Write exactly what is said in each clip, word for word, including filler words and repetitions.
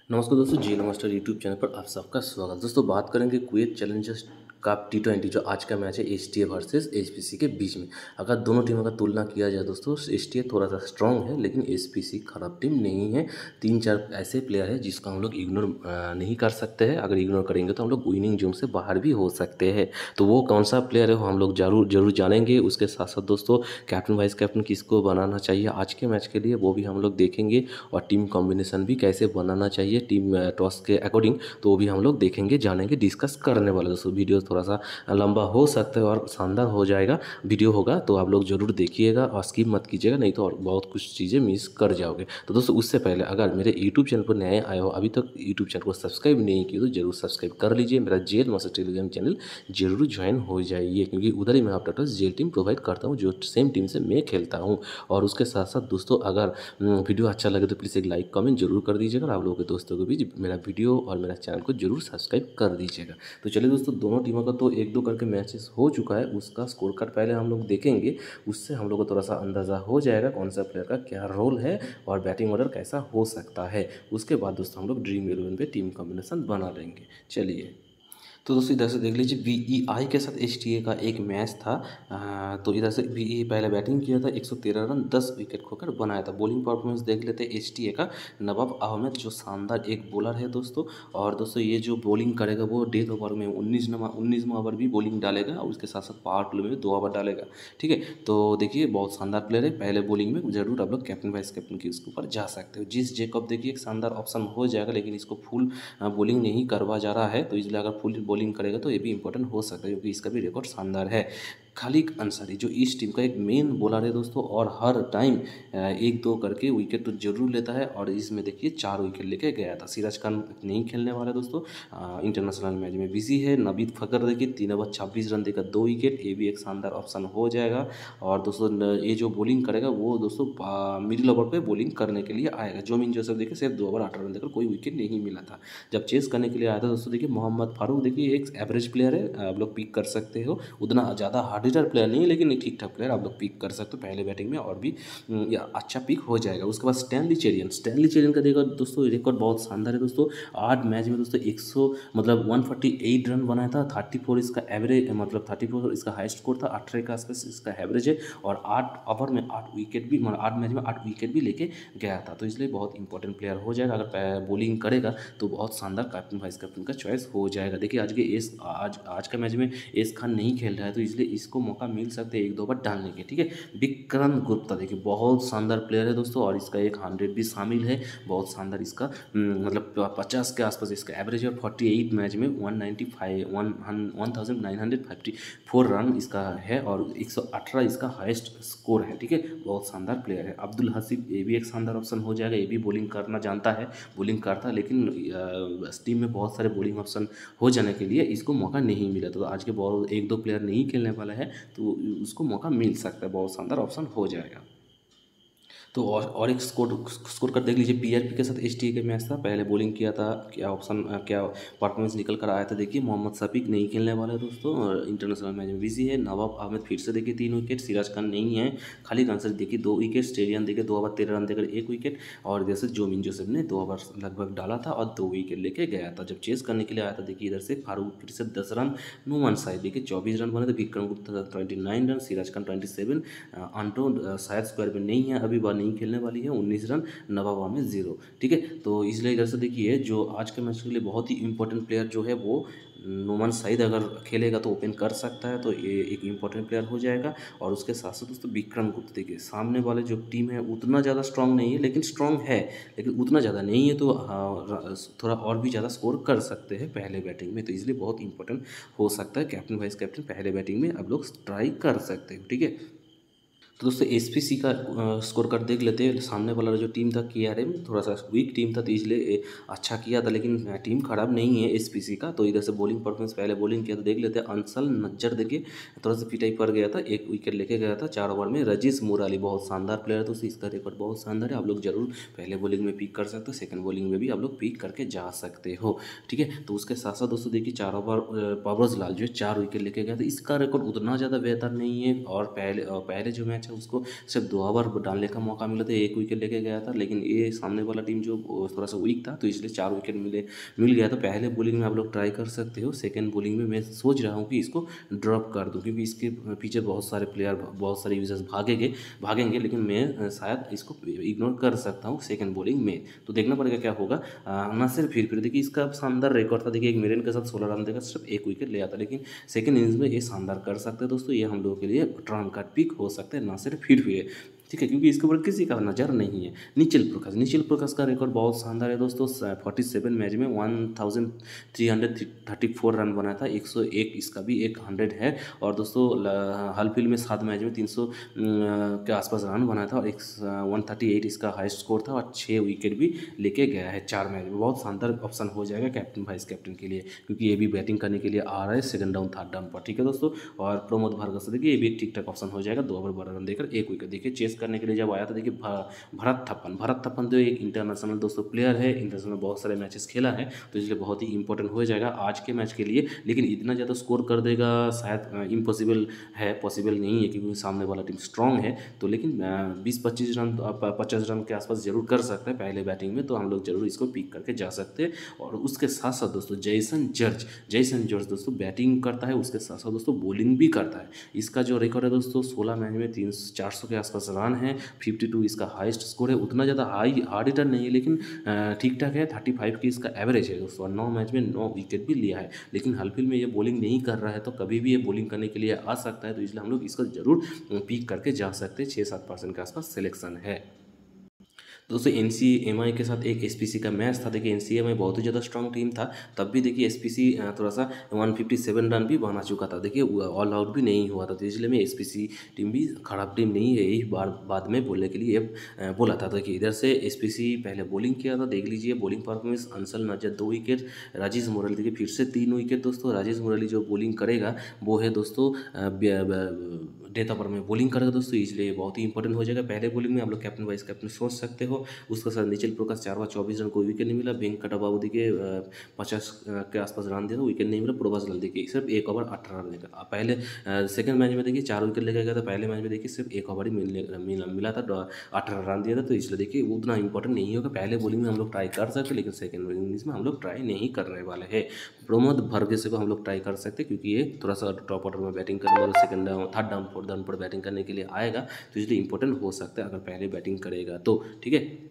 नमस्कार दोस्तों, जी नमस्कार यूट्यूब चैनल पर आप सबका स्वागत। दोस्तों बात करेंगे Kuwait challengers cup T twenty जो आज का मैच है S T A versus H P C के बीच में। अगर दोनों टीमों का तुलना किया जाए दोस्तों, एस टी ए थोड़ा सा स्ट्रॉन्ग है लेकिन एच पी सी खराब टीम नहीं है। तीन चार ऐसे प्लेयर है जिसको हम लोग इग्नोर नहीं कर सकते हैं। अगर इग्नोर करेंगे तो हम लोग विनिंग जोन से बाहर भी हो सकते हैं। तो वो कौन सा प्लेयर है वो हम लोग जरूर जरूर जानेंगे। उसके साथ साथ दोस्तों कैप्टन वाइस कैप्टन किसको बनाना चाहिए आज के मैच के लिए वो भी हम लोग देखेंगे। और टीम कॉम्बिनेशन भी कैसे बनाना चाहिए टीम टॉस के अकॉर्डिंग, तो वो भी हम लोग देखेंगे, जानेंगे, डिस्कस करने वाले। दोस्तों वीडियो थोड़ा सा लंबा हो सकता है और शानदार हो जाएगा वीडियो होगा, तो आप लोग जरूर देखिएगा और स्किप मत कीजिएगा, नहीं तो और बहुत कुछ चीज़ें मिस कर जाओगे। तो दोस्तों उससे पहले अगर मेरे यूट्यूब चैनल पर नए आए हो, अभी तक यूट्यूब चैनल को सब्सक्राइब नहीं किया तो जरूर सब्सक्राइब कर लीजिए। मेरा जेल मास्टर टेलीग्राम चैनल जरूर ज्वाइन हो जाइए, क्योंकि उधर ही मैं आप टाटा जेल टीम प्रोवाइड करता हूँ जो सेम टीम से मैं खेलता हूँ। और उसके साथ साथ दोस्तों अगर वीडियो अच्छा लगे तो प्लीज़ एक लाइक कमेंट जरूर कर दीजिएगा और आप लोगों के दोस्तों को भी मेरा वीडियो और मेरा चैनल को जरूर सब्सक्राइब कर दीजिएगा। तो चलिए दोस्तों, दोनों टीमों का तो एक दो करके मैचेस हो चुका है, उसका स्कोर कार्ड पहले हम लोग देखेंगे। उससे हम लोग को थोड़ा सा अंदाज़ा हो जाएगा कौन सा प्लेयर का क्या रोल है और बैटिंग ऑर्डर कैसा हो सकता है। उसके बाद दोस्तों हम लोग ड्रीम इलेवन पे टीम कॉम्बिनेशन बना लेंगे। चलिए, तो दोस्तों इधर से देख लीजिए, वी ई आई के साथ एच टी ए का एक मैच था। आ, तो इधर से वी ई पहले बैटिंग किया था, एक सौ तेरह रन दस विकेट खोकर बनाया था। बॉलिंग परफॉर्मेंस देख लेते हैं एच टी ए का। नवाब अहमद जो शानदार एक बॉलर है दोस्तों, और दोस्तों ये जो बॉलिंग करेगा वो डेथ ओवर में उन्नीस नमा उन्नीसवां ओवर भी बॉलिंग डालेगा और उसके साथ साथ पावर प्ले में भी दो ओवर डालेगा। ठीक है, तो देखिए बहुत शानदार प्लेयर है। पहले बॉलिंग में जरूर आप लोग कैप्टन वाइस कैप्टन की उसके ऊपर जा सकते हो। जिस जेकब देखिए एक शानदार ऑप्शन हो जाएगा, लेकिन इसको फुल बॉलिंग नहीं करवा जा रहा है, तो इसलिए अगर फुल बॉलिंग करेगा तो ये भी इंपॉर्टेंट हो सकता है, क्योंकि इसका भी रिकॉर्ड शानदार है। खालिद अंसारी जो इस टीम का एक मेन बॉलर है दोस्तों, और हर टाइम एक दो करके विकेट तो जरूर लेता है, और इसमें देखिए चार विकेट लेके गया था। सिराज खान नहीं खेलने वाला दोस्तों, इंटरनेशनल मैच में बिजी है। नवीद फकर देखिए तीन ओवर छब्बीस रन देकर दो विकेट, ये भी एक शानदार ऑप्शन हो जाएगा। और दोस्तों ये जो बॉलिंग करेगा वो दोस्तों मिडिल ओवर पे बॉलिंग करने के लिए आएगा। जोमिन जोसेफ देखिए सिर्फ दो ओवर आठ रन देकर कोई विकेट नहीं मिला था जब चेस करने के लिए आया था। दोस्तों देखिए मोहम्मद फारूक देखिए एक एवरेज प्लेयर है, आप लोग पिक कर सकते हो। उतना ज़्यादा हार्ड हिटर प्लेयर नहीं है, लेकिन ठीक ठाक प्लेयर आप लोग पिक कर सकते हो पहले बैटिंग में, और भी या अच्छा पिक हो जाएगा। उसके बाद स्टैनली चेरियन स्टैनली चेरियन का देखो दोस्तों रिकॉर्ड बहुत शानदार है दोस्तों। आठ मैच में दोस्तों एक सौ मतलब एक सौ अड़तालीस रन बनाया था। चौंतीस इसका एवरेज मतलब चौंतीस इसका हाई स्कोर था। अठारह का आसपास इसका एवरेज है, और आठ ओवर में आठ विकेट भी मतलब आठ मैच में आठ विकेट भी लेके गया था। तो इसलिए बहुत इंपॉर्टेंट प्लेयर हो जाएगा। अगर बॉलिंग करेगा तो बहुत शानदार कैप्टन वाइस कैप्टन का चॉइस हो जाएगा। देखिए आज के एस आज आज का मैच में एस खान नहीं खेल रहा है, तो इसलिए इसको मौका मिल सकता है एक दो बार डालने के। ठीक है, विक्रांत गुप्ता देखिए बहुत शानदार प्लेयर है दोस्तों, और इसका एक हंड्रेड भी शामिल है। बहुत शानदार इसका मतलब पचास के आसपास इसका एवरेज है। फोर्टी एट मैच में one ninety five one one thousand nine hundred fifty four run इसका है, और एक सौ अठारह इसका हाईएस्ट स्कोर है। ठीक है, बहुत शानदार प्लेयर है। अब्दुल हसीब ये भी एक शानदार ऑप्शन हो जाएगा। ये भी बॉलिंग करना जानता है, बॉलिंग करता है, लेकिन टीम में बहुत सारे बॉलिंग ऑप्शन हो जाने के लिए इसको मौका नहीं मिला। तो आज के बॉल एक दो प्लेयर नहीं खेलने वाला है, तो उसको मौका मिल सकता है। बहुत शानदार ऑप्शन हो जाएगा। तो और और एक स्कोर स्कोर कर देख लीजिए, पीआरपी के साथ एसटीए के मैच था। पहले बॉलिंग किया था, क्या ऑप्शन क्या परफॉर्मेंस निकल कर आया था देखिए। मोहम्मद शफीक नहीं खेलने वाला है दोस्तों, और इंटरनेशनल मैच में बिजी है। नवाब अहमद फिर से देखिए तीन विकेट। सिराज खान नहीं है। खालिद अंसारी देखिए दो विकेट। स्टेडियम देखिए दो ओवर तेरह रन देकर एक विकेट, और जैसे जोमिन जोसेफ ने दो ओवर लगभग डाला था और दो विकेट लेके गया था। जब चेस करने के लिए आया था देखिए इधर से फारूक फिर से दस रन, नुमान साहिब देखिए चौबीस रन बने थे, Vikram Gupta twenty nine run, Siraj Khan twenty seven, अंटो शायद स्क्वायर में नहीं है, अभी बार नहीं खेलने वाली है, उन्नीस रन, नवाबा में जीरो। ठीक है, तो इसलिए इधर से देखिए जो आज के मैच के लिए बहुत ही इंपॉर्टेंट प्लेयर जो है वो नोमान साइद अगर खेलेगा तो ओपन कर सकता है, तो ये एक इंपॉर्टेंट प्लेयर हो जाएगा। और उसके साथ साथ दोस्तों विक्रम गुप्ता देखिए सामने वाले जो टीम है उतना ज़्यादा स्ट्रांग नहीं है, लेकिन स्ट्रांग है, लेकिन उतना ज़्यादा नहीं है, तो थोड़ा और भी ज़्यादा स्कोर कर सकते हैं पहले बैटिंग में। तो इसलिए बहुत इंपॉर्टेंट हो सकता है। कैप्टन वाइस कैप्टन पहले बैटिंग में आप लोग ट्राई कर सकते हो। ठीक है, तो दोस्तों एसपीसी का स्कोर कार्ड देख लेते हैं। सामने वाला जो टीम था केआरएम थोड़ा सा वीक टीम था, तो इसलिए अच्छा किया था, लेकिन टीम खराब नहीं है एसपीसी का। तो इधर से बॉलिंग परफॉर्मेंस पहले बॉलिंग किया तो देख लेते हैं। अंसल नज्जर देखिए थोड़ा सा पिटाई पड़ गया था, एक विकेट लेके गया था चार ओवर में। रजीस मुराली बहुत शानदार प्लेयर है, तो इसका रिकॉर्ड बहुत शानदार है। आप लोग जरूर पहले बॉलिंग में पिक कर सकते हो, सेकंड बॉलिंग में भी आप लोग पिक करके जा सकते हो। ठीक है, तो उसके साथ साथ दोस्तों देखिए चार ओवर परवेज लाल जो है चार विकेट लेके गया था। इसका रिकॉर्ड उतना ज़्यादा बेहतर नहीं है, और पहले पहले जो मैच है उसको सिर्फ दो ओवर डालने का मौका मिला था, एक विकेट लेके गया था। लेकिन ये सामने वाला टीम जो थोड़ा सा वीक था तो इसलिए चार विकेट मिले मिल गया। तो पहले बॉलिंग में आप लोग ट्राई कर सकते हो, सेकेंड बॉलिंग में मैं सोच रहा हूँ कि इसको ड्रॉप कर दूँ, क्योंकि इसके पीछे बहुत सारे प्लेयर बहुत सारे यूजर्स भागेंगे भागेंगे लेकिन मैं शायद इसको इग्नोर कर सकता हूँ सेकेंड बॉलिंग में। तो देखना पड़ेगा क्या होगा। नासिर फिर फिर देखिए इसका शानदार रिकॉर्ड था, देखिए एक मेरिन के साथ सोलह रन देकर सिर्फ एक विकेट ले आता, लेकिन सेकेंड इनिंग्स में ये शानदार कर सकते हैं दोस्तों। ये हम लोगों के लिए ट्रम्प कार्ड पिक हो सकते हैं नासिर फिर फिर, ठीक है, क्योंकि इसके ऊपर किसी का नज़र नहीं है। निखिल प्रकाश निखिल प्रकाश का रिकॉर्ड बहुत शानदार है दोस्तों। फोर्टी सेवन मैच में one thousand three hundred thirty four run बनाया था, एक सौ एक इसका भी एक हंड्रेड है। और दोस्तों हाल फिल में सात मैच में तीन सौ के आसपास रन बनाया था और एक वन थर्टी एट इसका हाईएस्ट स्कोर था और छः विकेट भी लेके गया है चार मैच में। बहुत शानदार ऑप्शन हो जाएगा कैप्टन वाइस कैप्टन के लिए, क्योंकि ये भी बैटिंग करने के लिए आ रहा है सेकंड डाउन थर्ड डाउन पर, ठीक है दोस्तों। और प्रमोद भार्गव से देखिए ये भी ठीक ठाक ऑप्शन हो जाएगा, दो ओवर बारह रन देकर एक विकेट। देखिए चेस करने के लिए जब आया था देखिए भरत थप्पन भरत थप्पन तो एक इंटरनेशनल दोस्तों प्लेयर है, इंटरनेशनल बहुत सारे मैचेस खेला है, तो इसलिए बहुत ही इंपॉर्टेंट हो जाएगा आज के मैच के लिए। लेकिन इतना ज़्यादा स्कोर कर देगा शायद इम्पॉसिबल है, पॉसिबल नहीं है क्योंकि सामने वाला टीम स्ट्रांग है। तो लेकिन बीस पच्चीस रन पचास रन के आसपास जरूर कर सकता है पहले बैटिंग में, तो हम लोग जरूर इसको पिक करके जा सकते हैं। और उसके साथ साथ दोस्तों जैसन जर्ज जैसन जर्ज दोस्तों बैटिंग करता है, उसके साथ साथ दोस्तों बॉलिंग भी करता है। इसका जो रिकॉर्ड है दोस्तों सोलह मैच में तीन चार सौ के आसपास रन है, फिफ्टी टू इसका हाईएस्ट स्कोर है। उतना ज़्यादा हाई हार्ड हिटर नहीं है लेकिन ठीक ठाक है, थर्टी फाइव की इसका एवरेज है दोस्तों। नौ मैच में नौ विकेट भी लिया है, लेकिन हाल फिल में ये बॉलिंग नहीं कर रहा है, तो कभी भी ये बॉलिंग करने के लिए आ सकता है, तो इसलिए हम लोग इसको जरूर पिक करके जा सकते हैं। छः सात परसेंट के आसपास सिलेक्शन है। दोस्तों एन सी एम आई के साथ एक एस पी सी का मैच था। देखिए एन सी एम आई बहुत ही ज़्यादा स्ट्रॉन्ग टीम था, तब भी देखिए एस पी सी थोड़ा सा वन फिफ्टी सेवन रन भी बना चुका था, देखिए ऑल आउट भी नहीं हुआ था। तो इसलिए मैं एस पी सी टीम भी खराब टीम नहीं है, यही बार बाद में बोलने के लिए बोला था। देखिए इधर से एस पी सी पहले बॉलिंग किया था, देख लीजिए बॉलिंग परफॉर्मेंस। अंसल नजर दो विकेट, राजेश मुरली देखिए फिर से तीन विकेट दोस्तों। राजेश मुरली जो बॉलिंग करेगा वो है दोस्तों डेथ ओवर में बॉलिंग करेगा दोस्तों, इसलिए बहुत ही इंपॉर्टेंट हो जाएगा। पहले बॉलिंग में आप लोग कैप्टन वाइस कैप्टन सोच सकते हो। उसके साथ निखिल प्रकाश चार बार चौबीस रन कोई विकेट नहीं मिला। वेंकट बाबू के पचास के आसपास रन दिया था, विकेट नहीं मिला। प्रभास लाल देखिए सिर्फ एक ओवर अठारह रन देकर पहले सेकंड मैच में देखिए चार विकेट लेकर गया था, पहले मैच में देखिए सिर्फ एक ओवर ही मिल मिला था, अठारह रन दिया था। तो इसलिए देखिए उतना इंपॉर्टेंट नहीं होगा। पहले बॉलिंग में हम लोग ट्राई कर सकते, लेकिन सेकंड इनिंग्स में हम लोग ट्राई नहीं करने वाले हैं। प्रमोद भार्गव को हम लोग ट्राई कर सकते हैं, क्योंकि ये थोड़ा सा टॉप ऑर्डर में बैटिंग करने वाला, second down third down fourth down पर बैटिंग करने के लिए आएगा, तो इसलिए इंपॉर्टेंट हो सकता है अगर पहले बैटिंग करेगा तो, ठीक है।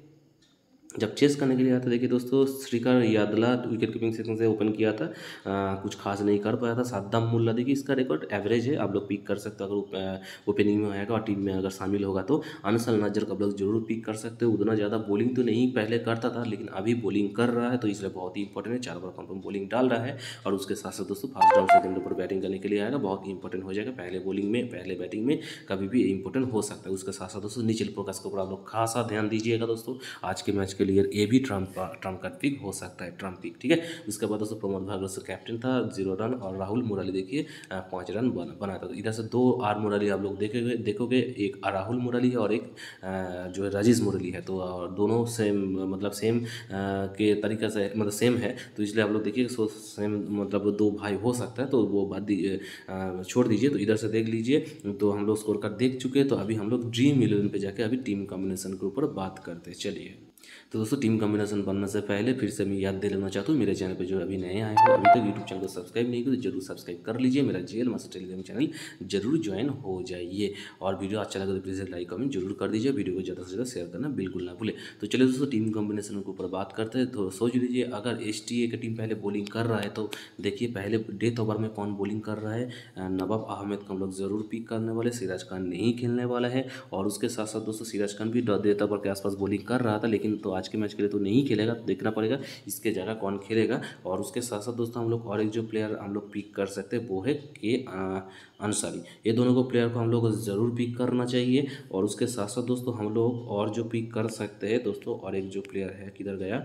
जब चेस करने के लिए आया था देखिए दोस्तों Srikar Yadla wicket keeping section से ओपन किया था, आ, कुछ खास नहीं कर पाया था। साद्दाम मुल्ला देखिए इसका रिकॉर्ड एवरेज है, आप लोग पिक कर सकते हो अगर ओपनिंग में आएगा और टीम में अगर शामिल होगा तो। अनसल नजर का आप लोग जरूर पिक कर सकते हो, उतना ज़्यादा बॉलिंग तो नहीं पहले करता था, लेकिन अभी बॉलिंग कर रहा है, तो इसलिए बहुत ही इंपॉर्टेंट है। चार बार कंफर्म बॉलिंग डाल रहा है और उसके साथ साथ दोस्तों फर्स्ट डाउन सेकंड पर बैटिंग करने के लिए आएगा, बहुत ही इंपॉर्टेंट हो जाएगा। पहले बॉलिंग में पहले बैटिंग में कभी भी इंपॉर्टेंट हो सकता है। उसके साथ साथ दोस्तों निखिल प्रकाश के ऊपर आप लोग खासा ध्यान दीजिएगा दोस्तों, आज के मैच के लिए ये भी ट्रम्प ट्रम्प का पिक हो सकता है, ट्रम्प पिक, ठीक है। उसके बाद दोस्तों प्रमोद भार्गव से कैप्टन था, जीरो रन। और राहुल मुरली देखिए पाँच रन बना बनाया था। इधर से दो आर मुरली आप लोग देखेंगे देखोगे, एक राहुल मुरली है और एक जो है राजेश मुरली है, तो दोनों सेम मतलब सेम के तरीके से मतलब सेम है, तो इसलिए आप लोग देखिए सो सेम मतलब दो भाई हो सकता है, तो वो बात छोड़ दीजिए। तो इधर से देख लीजिए, तो हम लोग स्कोर कार्ड देख चुके हैं, तो अभी हम लोग ड्रीम इलेवन पे जाके अभी टीम कॉम्बिनेशन के ऊपर बात करते हैं। चलिए तो दोस्तों टीम कॉम्बिनेशन बनने से पहले फिर से मैं याद दिलाना चाहता हूँ, मेरे चैनल पे जो अभी नए आए हो अभी तक यूट्यूब चैनल को सब्सक्राइब नहीं किया तो जरूर सब्सक्राइब कर लीजिए। मेरा जेल मास्टर टेलीग्राम चैनल जरूर ज्वाइन हो जाइए, और वीडियो अच्छा लगा तो प्लीज़ लाइक कमेंट जरूर कर दीजिए, वीडियो को ज़्यादा से ज़्यादा शेयर करना बिल्कुल ना भूले। तो चलिए दोस्तों टीम कॉम्बिनेशन के ऊपर बात करते हैं। तो सोच लीजिए अगर एस टी ए की टीम पहले बॉलिंग कर रहा है, तो देखिए पहले डेथ ओवर में कौन बॉलिंग कर रहा है। नवाब अहमद को हम लोग जरूर पिक करने वाले, सिराज खान नहीं खेलने वाला है। और उसके साथ साथ दोस्तों सिराज खान भी डेथ ओवर के आसपास बॉलिंग कर रहा था, लेकिन तो आज के मैच के लिए तो नहीं खेलेगा, तो देखना पड़ेगा इसके जगह कौन खेलेगा। और उसके साथ साथ दोस्तों हम लोग और एक जो प्लेयर हम लोग पिक कर सकते हैं वो है के अंसारी। ये दोनों को प्लेयर को हम लोग ज़रूर पिक करना चाहिए। और उसके साथ साथ दोस्तों हम लोग और जो पिक कर सकते हैं दोस्तों, और एक जो प्लेयर है किधर गया,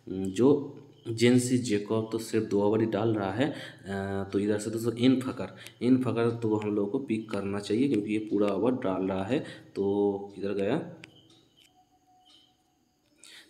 जो जेंसी जेकॉब तो सिर्फ दो ओवर ही डाल रहा है, तो इधर से दोस्तों इन फकर इन फकर तो हम लोग को पिक करना चाहिए, क्योंकि ये पूरा ओवर डाल रहा है। तो किधर गया,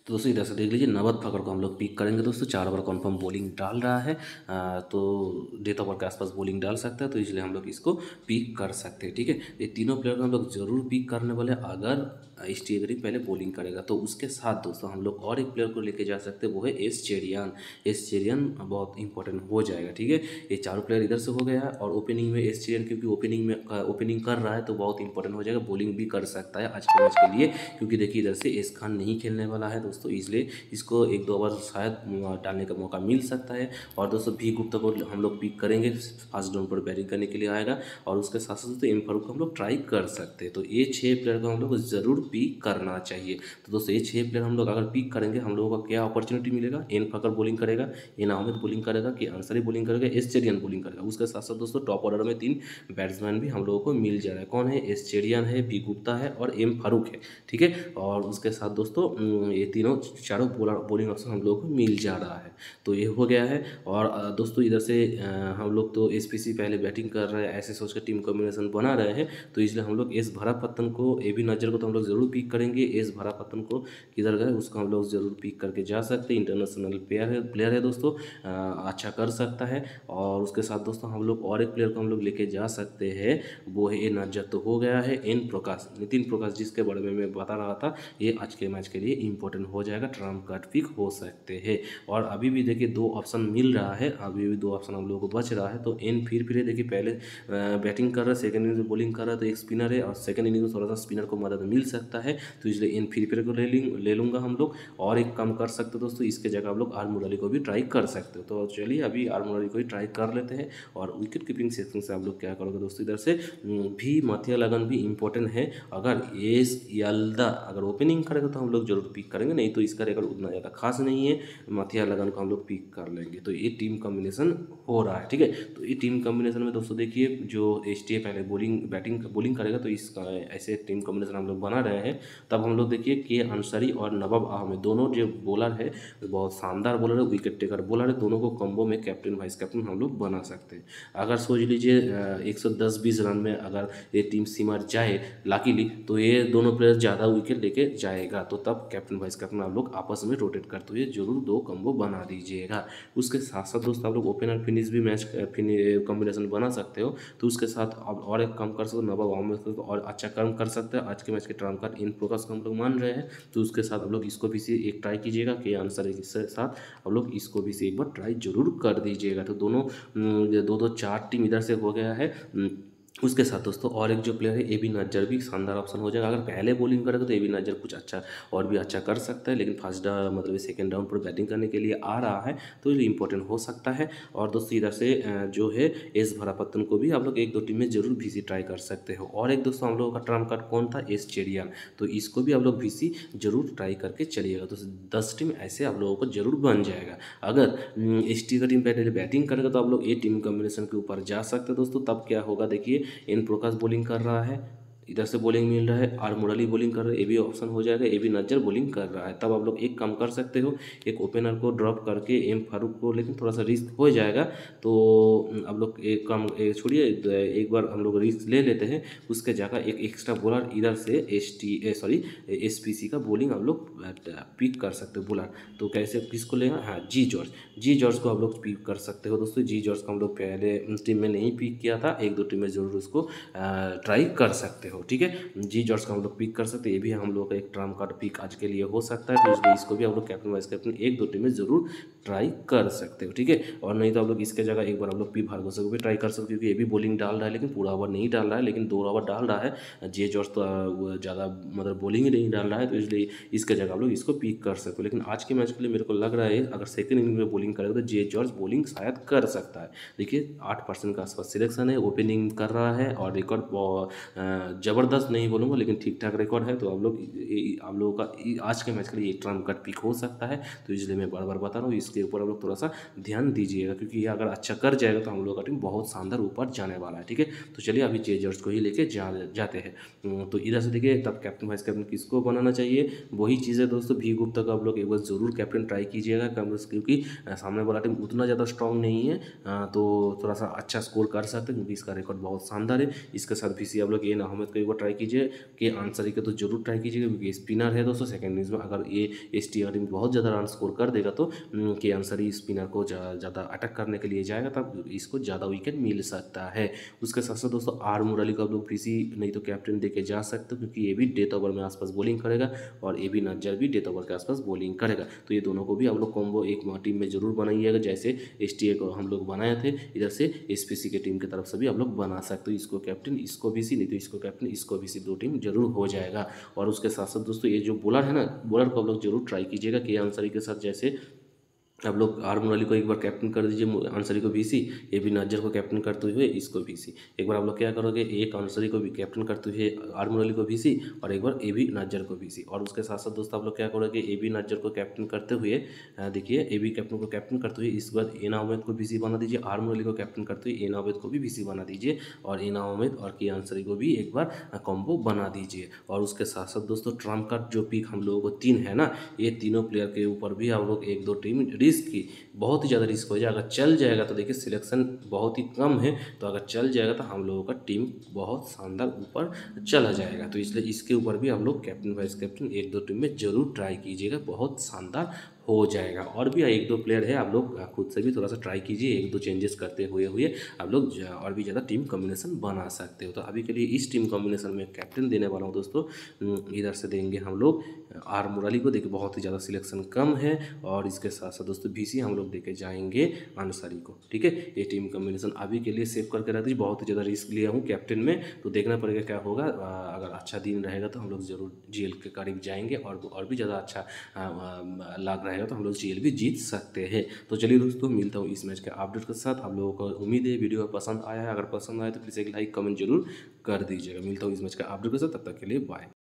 तो दोस्तों इधर से देख लीजिए, नवद फकर को हम लोग पिक करेंगे दोस्तों। चार ओवर कन्फर्म बॉलिंग डाल रहा है, आ, तो डेथ ओवर के आसपास बॉलिंग डाल सकता है, तो इसलिए हम लोग इसको पिक कर सकते हैं। ठीक है, ये तीनों प्लेयर को हम लोग जरूर पिक करने वाले, अगर स्टी ग्रीन पहले बॉलिंग करेगा तो। उसके साथ दोस्तों हम लोग और एक प्लेयर को लेके जा सकते हैं, वो है एस चेरियन। एस चेरियन बहुत इंपॉर्टेंट हो जाएगा। ठीक है, ये चारों प्लेयर इधर से हो गया है, और ओपनिंग में एस चेरियन, क्योंकि ओपनिंग में ओपनिंग कर रहा है तो बहुत इंपॉर्टेंट हो जाएगा। बॉलिंग भी कर सकता है आज के मैच के लिए, क्योंकि देखिए इधर से एस खान नहीं खेलने वाला है दोस्तों, इसलिए इसको एक दो ओवर शायद डालने का मौका मिल सकता है। और दोस्तों भी गुप्ता को हम लोग पिक करेंगे, फर्स्ट डाउन पर बैटिंग करने के लिए आएगा, और उसके साथ साथ दोस्तों एम फारूक को हम लोग ट्राई कर सकते हैं। तो ये छः प्लेयर को हम लोग को ज़रूर पिक करना चाहिए। तो दोस्तों ये छः प्लेयर हम लोग अगर पिक करेंगे, हम लोगों को क्या अपॉर्चुनिटी मिलेगा? एन फकर बॉलिंग करेगा, एन अहमद बॉलिंग करेगा, के अंसारी बॉलिंग करेगा, एस चेरियन बॉलिंग करेगा। उसके साथ साथ दोस्तों टॉप ऑर्डर में तीन बैट्समैन भी हम लोगों को मिल जा रहा है। कौन है? एस चेरियन है, बी गुप्ता है, और एम फारूक है। ठीक है, और उसके साथ दोस्तों ये तीनों चारों बॉलिंग ऑप्शन हम लोगों को मिल जा रहा है। तो ये हो गया है। और दोस्तों इधर से हम लोग तो एस पी सी पहले बैटिंग कर रहे हैं, ऐसे सोच कर टीम कॉम्बिनेशन बना रहे हैं, तो इसलिए हम लोग एस भरापत्तन को, ए बी नजर को तो हम लोग ज़रूर पिक करेंगे। एस भरापत्तन को किधर गए, उसको हम लोग ज़रूर पिक करके जा सकते हैं। इंटरनेशनल प्लेयर है प्लेयर है दोस्तों, अच्छा कर सकता है। और उसके साथ दोस्तों हम लोग और एक प्लेयर को हम लोग लेके जा सकते हैं, वो है ए नजर। तो हो गया है एन प्रकाश, नितिन प्रकाश, जिसके बारे में मैं बता रहा था, ये आज के मैच के लिए इंपॉर्टेंट हो जाएगा, ट्रम्प कार्ड पिक हो सकते हैं। और अभी भी देखिए दो ऑप्शन मिल रहा है, अभी भी दो ऑप्शन हम लोगों को बच रहा है। तो एन फिर फिर देखिए पहले बैटिंग कर रहा है, सेकंड इनिंग में बॉलिंग कर रहा है, तो एक स्पिनर है, और सेकंड इनिंग में थोड़ा सा स्पिनर को मदद मिल सकता है, तो इसलिए एन फिर फिर को ले ले लूँगा हम लोग। और एक काम कर सकते हो दोस्तों, इसके जगह आप लोग आर मुरली को भी ट्राई कर सकते हो। तो चलिए अभी आर मुरली को ही ट्राई कर लेते हैं। और विकेट कीपिंग सेक्शन से आप लोग क्या करोगे दोस्तों, इधर से भी मथिया लगन भी इंपॉर्टेंट है। अगर एस यल्दा अगर ओपनिंग करेगा तो हम लोग जरूर पिक करेंगे, नहीं तो इसका रेकॉर्ड उतना ज़्यादा खास नहीं है, मथिया लगन को हम लोग पिक कर लेंगे। तो ये टीम कॉम्बिनेशन हो रहा है। ठीक है, तो ये टीम कॉम्बिनेशन में दोस्तों देखिए, जो एस टी ए पहले बॉलिंग बैटिंग बॉलिंग करेगा, तो इसका ऐसे टीम कॉम्बिनेशन हम लोग बना रहे हैं। तब हम लोग देखिए के अंसारी और नवाब अहमद दोनों जो बॉलर है, बहुत शानदार बॉलर है, विकेट टेकर बॉलर है, दोनों को कॉम्बो में कैप्टन वाइस कैप्टन हम लोग बना सकते हैं। अगर सोच लीजिए एक सौ दस बीस रन में अगर ये टीम सिमर जाए लाकीली, तो ये दोनों प्लेयर ज़्यादा विकेट लेके जाएगा, तो तब कैप्टन वाइस कैप्टन आप लोग आपस में रोटेट करते हुए जरूर दो कॉम्बो बना दीजिएगा। उसके साथ साथ दोस्तों आप लोग ओपनर फिनिश भी मैच कॉम्बिनेशन बना सकते हो, तो उसके साथ आप और एक काम कर सकते हो, नवाब अहमद और अच्छा काम कर सकते हैं। आज के मैच के ट्रम्प कार्ड इन प्रोग्रेस को हम लोग मान रहे हैं, तो उसके साथ आप लोग इसको भी से एक ट्राई कीजिएगा, के आंसर के साथ आप लोग इसको भी से एक बार ट्राई जरूर कर दीजिएगा। तो दोनों दो दो चार टीम इधर से हो गया है। उसके साथ दोस्तों और एक जो प्लेयर है ए बी नज्जर भी शानदार ऑप्शन हो जाएगा। अगर पहले बॉलिंग करेगा तो ए बी नज्जर कुछ अच्छा और भी अच्छा कर सकता है, लेकिन फर्स्ट मतलब सेकंड राउंड पर बैटिंग करने के लिए आ रहा है, तो ये इंपॉर्टेंट हो सकता है। और दोस्तों इधर से जो है एस भरापत्तन को भी आप लोग एक दो टीम में जरूर वी सी ट्राई कर सकते हो। और एक दोस्तों हम लोगों का ट्रम्प कार्ड कौन था? एस चेरियन, तो इसको भी आप लोग वी सी जरूर ट्राई करके चलिएगा। तो दस टीम ऐसे आप लोगों को जरूर बन जाएगा। अगर एस टी का टीम पहले बैटिंग करेगा तो आप लोग ए टीम कॉम्बिनेशन के ऊपर जा सकते हैं दोस्तों। तब क्या होगा देखिए, एन प्रकाश बॉलिंग कर रहा है, इधर से बॉलिंग मिल रहा है, आर मुरली बॉलिंग कर रहे हैं, ए बी ऑप्शन हो जाएगा, ए बी नज्जर बॉलिंग कर रहा है। तब आप लोग एक काम कर सकते हो, एक ओपनर को ड्रॉप करके एम फारूक को, लेकिन थोड़ा सा रिस्क हो जाएगा, तो आप लोग एक काम छोड़िए, एक बार हम लोग रिस्क ले लेते हैं। उसके जगह एक एक्स्ट्रा बॉलर इधर से S T sorry S P C का बॉलिंग आप लोग पिक कर सकते हो बॉलर। तो कैसे किसको लेगा? हाँ, जी जॉर्ज जी जॉर्ज को आप लोग पिक कर सकते हो दोस्तों। जी जॉर्ज को हम लोग पहले टीम में नहीं पिक किया था, एक दो टीम में जरूर उसको ट्राई कर सकते हो। ठीक है, जी जॉर्ज को हम लोग पिक कर सकते हैं, ये भी हम लोग का एक ट्रम्प कार्ड पिक आज के लिए हो सकता है, तो इसलिए इसको भी हम लोग कैप्टन वाइस कैप्टन एक दो टीम में जरूर ट्राई कर सकते हो। ठीक है, और नहीं तो आप लोग इसके जगह एक बार आप लोग पी भार्गव को भी ट्राई कर सकते हो, क्योंकि ये भी बॉलिंग डाल रहा है, लेकिन पूरा ओवर नहीं डाल रहा है, लेकिन दो ओवर डाल रहा है। जे जॉर्ज तो ज़्यादा मतलब बॉलिंग ही नहीं डाल रहा है, तो इसलिए इसके जगह आप लोग इसको पिक कर सकते हो। लेकिन आज के मैच के लिए मेरे को लग रहा है, अगर सेकंड इनिंग में बॉलिंग करेगा तो जे जॉर्ज बॉलिंग शायद कर सकता है। देखिए आठ परसेंट का आसपास सिलेक्शन है, ओपनिंग कर रहा है, और रिकॉर्ड ज़बरदस्त नहीं बोलूँगा, लेकिन ठीक ठाक रिकॉर्ड है। तो आप लोग आप लोगों का आज के मैच के लिए एक ट्रम्प कार्ड पिक हो सकता है, तो इसलिए मैं बार बार बता रहा हूँ, इसके ऊपर आप लोग थोड़ा सा ध्यान दीजिएगा, क्योंकि ये अगर अच्छा कर जाएगा तो हम लोग का टीम बहुत शानदार ऊपर जाने वाला है। ठीक है, तो चलिए अभी जे जॉर्ज को ही लेके जा जाते हैं। तो इधर से देखिए, तब कैप्टन वाइस कैप्टन किसको बनाना चाहिए? वही चीज़ें दोस्तों, भी गुप्ता का आप लोग एक बार जरूर कैप्टन ट्राई कीजिएगा, क्योंकि सामने वाला टीम उतना ज़्यादा स्ट्रॉन्ग नहीं है, तो थोड़ा सा अच्छा स्कोर कर सकते हैं, क्योंकि इसका रिकॉर्ड बहुत शानदार है। इसके साथ भी सी आप लोग एन अहमद को एक बार ट्राई कीजिए, के आंसरी को तो जरूर ट्राई कीजिएगा क्योंकि स्पिनर है दोस्तों। सेकंड इनिंग्स में अगर ये एस टी टीम बहुत ज़्यादा रन स्कोर कर देगा तो के आंसरी स्पिनर को ज़्यादा अटैक करने के लिए जाएगा, तब इसको ज़्यादा विकेट मिल सकता है। उसके साथ साथ दोस्तों आर मुरली को आप लोग पीसी नहीं तो कैप्टन दे के जा सकते हो, क्योंकि ये भी डेथ ओवर में आसपास बॉलिंग करेगा और ए बी नज्जर भी डेथ ओवर के आसपास बॉलिंग करेगा। तो ये दोनों को भी आप लोग कॉम्बो एक टीम में जरूर बनाइएगा, जैसे एस टी ए को हम लोग बनाए थे, इधर से एस पी सी के टीम की तरफ से भी आप लोग बना सकते हो। इसको कैप्टन, इसको भी सी, नहीं तो इसको कैप्टन, इसको भी सी, दो टीम जरूर हो जाएगा। और उसके साथ साथ दोस्तों ये जो बॉलर है ना, बॉलर को आप लोग जरूर ट्राई कीजिएगा के आंसरी के साथ। जैसे आप लोग आर मुरली को एक बार कैप्टन कर दीजिए, आंसरी को भी सी, ए बी नज्जर को कैप्टन करते हुए इसको भी सी। एक बार आप लोग क्या करोगे, एक आंसरी को भी कैप्टन करते हुए आर मुरली को भी सी, और एक बार ए बी नज्जर को भी सी। और उसके साथ साथ दोस्तों आप लोग क्या करोगे, ए बी नज्जर को कैप्टन करते हुए, देखिए ए बी कैप्टन को कैप्टन करते हुए इस बार एना उमैद को भी सी बना दीजिए, आर मुरली को कैप्टन करते हुए एना उमैद को भी सी बना दीजिए, और एना उमैद और के आंसरी को भी एक बार कॉम्बो बना दीजिए। और उसके साथ साथ दोस्तों ट्रम्प का जो पिक हम लोगों को तीन है ना, ये तीनों प्लेयर के ऊपर भी आप लोग एक दो टीम रिस्क की, बहुत ही ज़्यादा रिस्क हो जाएगा। अगर चल जाएगा तो देखिए सिलेक्शन बहुत ही कम है, तो अगर चल जाएगा तो हम लोगों का टीम बहुत शानदार ऊपर चला जाएगा। तो इसलिए इसके ऊपर भी हम लोग कैप्टन वाइस कैप्टन एक दो टीम में जरूर ट्राई कीजिएगा, बहुत शानदार हो जाएगा। और भी एक दो प्लेयर है, आप लोग खुद से भी थोड़ा सा ट्राई कीजिए, एक दो चेंजेस करते हुए हुए आप लोग और भी ज़्यादा टीम कॉम्बिनेशन बना सकते हो। तो अभी के लिए इस टीम कॉम्बिनेशन में कैप्टन देने वाला हूँ दोस्तों, इधर से देंगे हम लोग आर मुरली को, देखिए बहुत ही ज़्यादा सिलेक्शन कम है। और इसके साथ साथ दोस्तों बी सी हम लोग देके जाएंगे आंसरी को, ठीक है। ये टीम कॉम्बिनेशन अभी के लिए सेव करके रख दीजिए, बहुत ही ज़्यादा रिस्क लिया हूँ कैप्टन में, तो देखना पड़ेगा क्या होगा। अगर अच्छा दिन रहेगा तो हम लोग जरूर जी एल के करीब जाएंगे, और और भी ज़्यादा अच्छा लग रहेगा तो हम लोग जी एल भी जीत सकते हैं। तो चलिए दोस्तों, मिलता हूँ इस मैच के अपडेट के साथ। आप लोगों को उम्मीद है वीडियो पसंद आया है, अगर पसंद आया तो प्लीज़ एक लाइक कमेंट जरूर कर दीजिएगा। मिलता हूँ इस मैच का अपडेट के साथ, तब तक के लिए बाय।